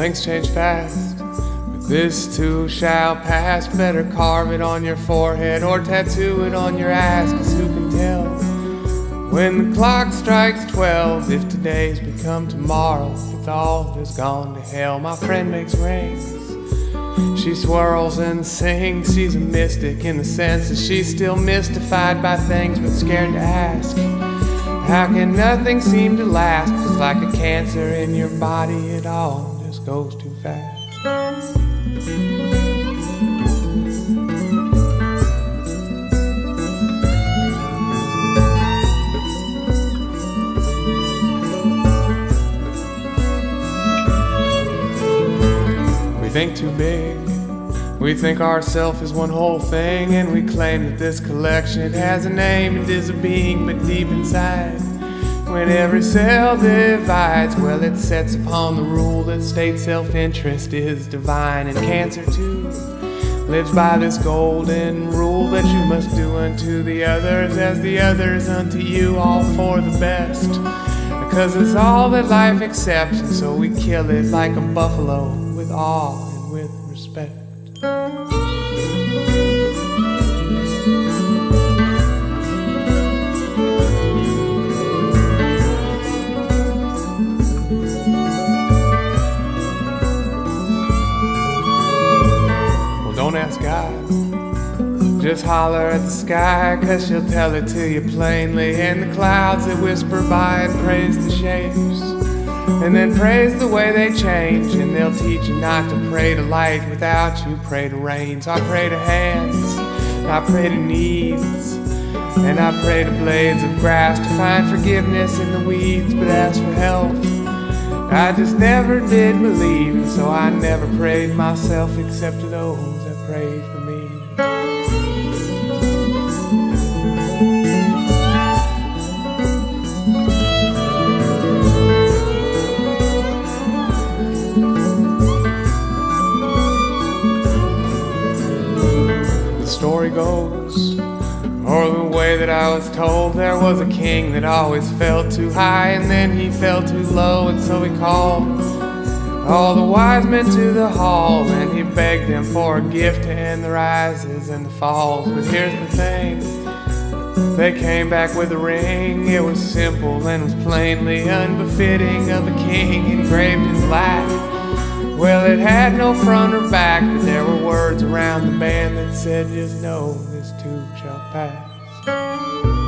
things change fast, but this too shall pass. Better carve it on your forehead or tattoo it on your ass, 'cause who can tell when the clock strikes 12 if today's become tomorrow, it's all just gone to hell. My friend makes rings, she swirls and sings. She's a mystic in the sense that she's still mystified by things but scared to ask. How can nothing seem to last? 'Cause like a cancer in your body, it all just goes too fast. We think too big, we think ourself is one whole thing, and we claim that this collection, it has a name and is a being, but deep inside, when every cell divides, well, it sets upon the rule that state self-interest is divine. And cancer too lives by this golden rule that you must do unto the others as the others unto you, all for the best, because it's all that life accepts. And so we kill it like a buffalo, with awe and with respect. Don't ask God, just holler at the sky, 'cause she'll tell it to you plainly. And the clouds that whisper by and praise the shapes, and then praise the way they change. And they'll teach you not to pray to light without you pray to rain. So I pray to hands, I pray to needs, and I pray to blades of grass to find forgiveness in the weeds. But as for help, I just never did believe, and so I never prayed myself except to those that prayed for me. The story goes, or the way that I was told, there was a king that always felt too high, and then he fell too low, and so he called all the wise men to the hall, and he begged them for a gift to end the rises and the falls. But here's the thing, they came back with a ring. It was simple and was plainly unbefitting of a king, engraved in black. Well, it had no front or back, but there were words around the band that said, just know this too shall pass.